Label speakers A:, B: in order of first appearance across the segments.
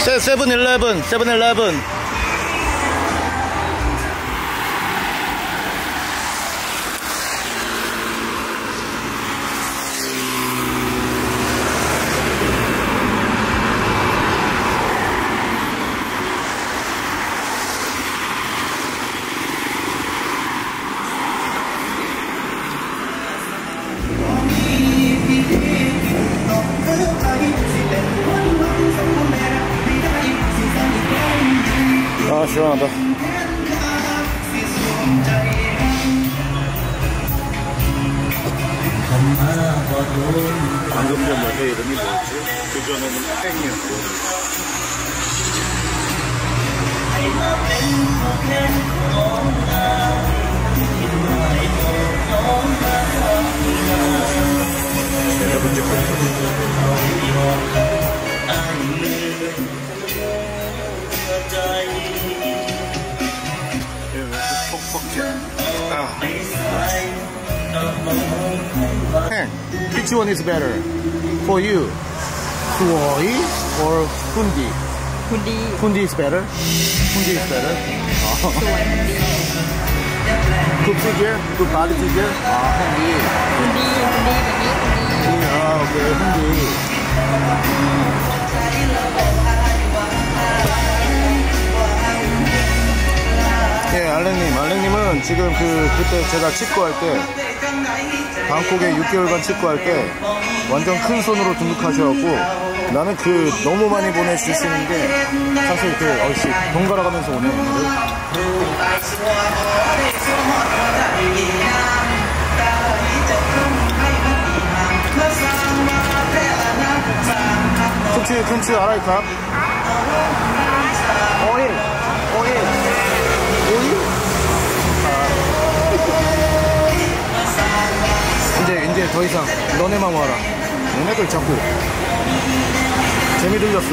A: 세븐일레븐. 아, 시원하다. 방금 전 여자 이름이 뭐였지? 그 전에는 땡이었고. 내가 문제 Hey, which one is better for you? Suoi or Hundi? Hundi is better. Hundi is better. Good teacher, good body teacher. Hundi. Okay, Hundi. 예, 알렉님은 지금 그때 제가 직구할 때, 방콕에 6개월간 직구할 때, 완전 큰 손으로 등극하셔갖고, 나는 너무 많이 보내주시는 게, 사실 어이씨, 번갈아 가면서 오네, 오늘. 쿤츠, 알아이카? 오일. 이제 더 이상 너네만 와라. 너네들 자꾸 재미 들렸어.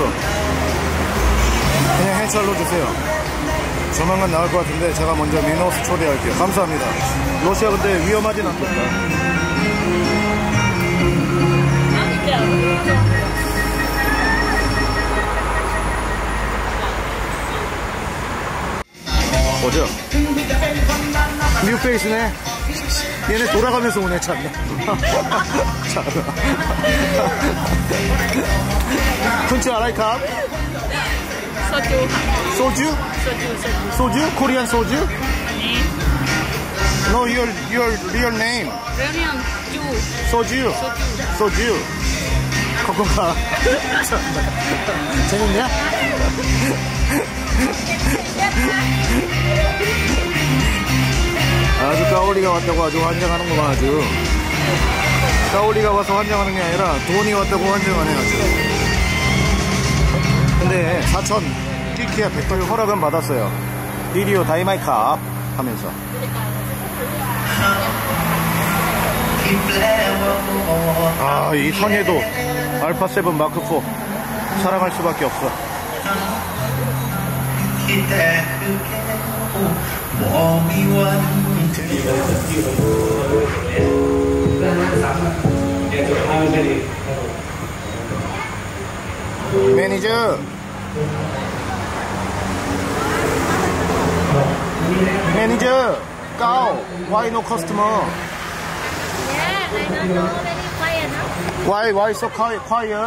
A: 그냥 해찰로 주세요. 조만간 나올 것 같은데 제가 먼저 미노스 초대할게요. 감사합니다. 러시아 근데 위험하진 않겠다. 뭐죠? 뉴페이스네. 얘네 돌아가면서 오네. 참나. 쿤츠 아라이캅? 소주? 코리안 소주? No, your real name.
B: Real name
A: 소주. 거꾸가. 재밌냐? 아주 까오리가 왔다고 아주 환장하는구만. 아주 까오리가 와서 환장하는 게 아니라 돈이 왔다고 환장하네. 아주. 근데 4천 끼키야 100불 허락은 받았어요. 비디오 다이마이캅 하면서. 아, 이 선예도 알파7 마크4 사랑할 수밖에 없어. 매니저, Gao, why no customer?
B: Yeah, I don't know, very quiet, huh?
A: Why so quiet?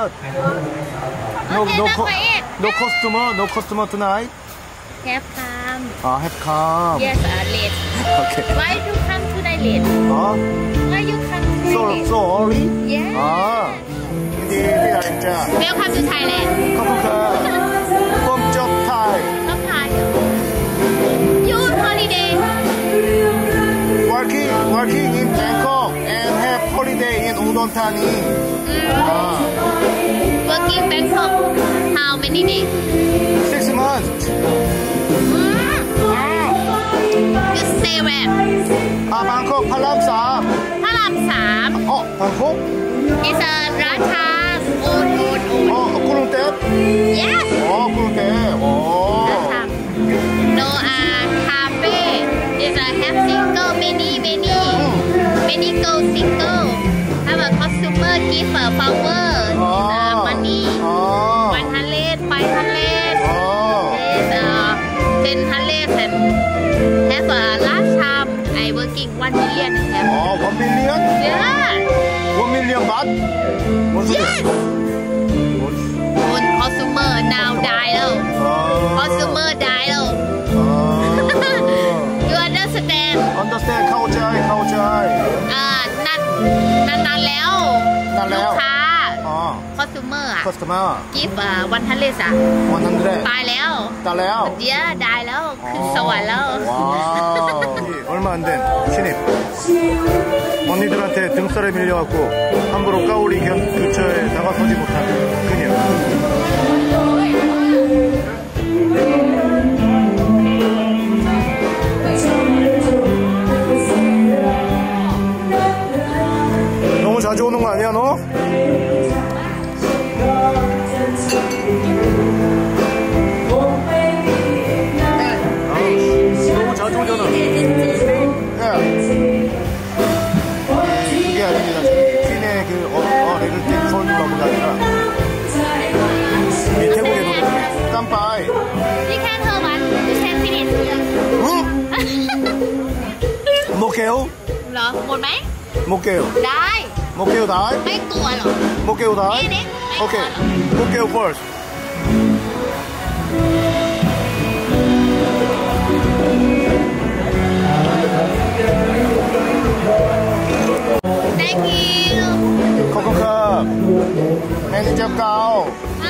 A: No customer tonight.
B: Have come.
A: Have come.
B: Yes, late.
A: Okay.
B: Why you come tonight late? Why you come tonight late?
A: So early?
B: Yeah.
A: 인디라 진짜.
B: Welcome to Thailand.
A: 커플카. 꼼쩍 타이.
B: Stop Thai. You on holiday?
A: Working in Bangkok and have holiday in Udon Thani.
B: Working Bangkok. How many days?
A: 6 months.
B: You stay where?
A: Bangkok, Palam 3.
B: Palam 3.
A: Bangkok?
B: It's a ร้านค้า old.
A: 구름대?
B: Yes.
A: 구름대.
B: No, cafe. It's a have single, many go single. Have a customer give a flower. Money. 100, 500.
A: 뭔 소리야?
B: yes คุณ consumer now die แล้ว consumer die แล้ว you understand
A: understand เข้าใจ
B: นานแล้ว
A: นานแล้ว
B: ลูกค้า
A: อ๋อ
B: consumer อะ
A: customer
B: give 100 อะ
A: 100
B: ตายแล้ว
A: 달래요
B: เดี๋ยวได้แล้วขึ้นสวรรค์แล้ว
A: 와우 얼마 안 된 신입 언니들한테 등살에 밀려갖고 함부로 까오리 근처에 다가서지 못한 그녀 너무 자주 오는 거 아니야 너? 너무 자주 오잖아. 야. 그게 아닙니다. 퀸의 그 레글팀 서울라고가 아니라 이 태국의 노래 깜빠이.
B: You can hold one you can finish
A: 응? 못 깨요?
B: เหรอหมดไหม
A: 못 깨요.
B: ได้
A: 못 깨요 다이?
B: ไม่กลัวหรอ
A: 못 깨요 다이?
B: 네,
A: 오케이. 못 깨요 first.
B: Thank you
A: 코코캅 매니저 가오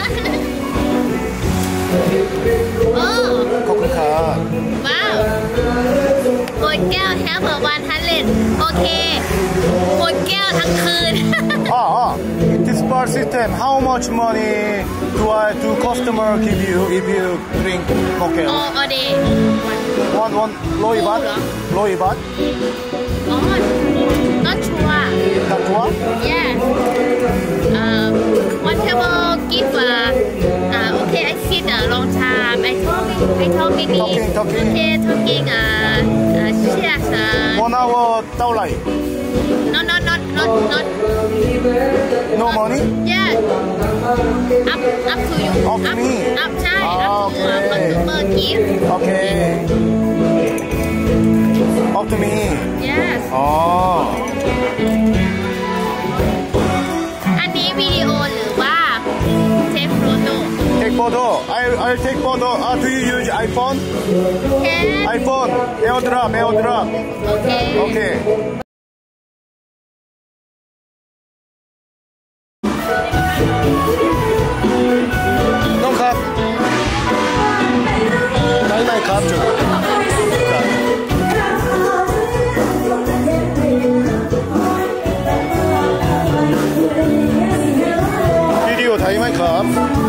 B: โอ้
A: 코코캅
B: ว้าวหมดแก้วแฮปเปอร์100โอเคหมดแก้วทั้งคืน
A: This bar system how much money do customer give you if you drink mocktail?
B: โอเด
A: one low baht? Low baht?
B: อ๋อ not sure
A: Not 좋아?
B: yes one table give okay I sit a long time I talking
A: Talking.
B: okay talking cheers
A: 1 hour 다울라이
B: not
A: No money?
B: yes up to you
A: Up to me?
B: up ใช่ up to consumer give
A: Okay Up to me
B: yes อันนี้วิดีโอหรือว่าเทปโฟโต้
A: Take photo I'll take photo Do you use iPhone?
B: แค่
A: iPhone AirDrop
B: โอเค
A: Okayน้องครับไหนครับจุดวิดีโอถ่ายไหมครับ